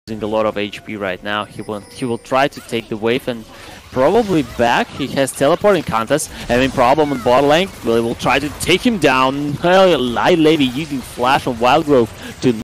a lot of HP right now. He will try to take the wave and probably back. He has teleporting contest, having problem on bot lane. Well, he will try to take him down. ILEVI using flash on Wild Growth to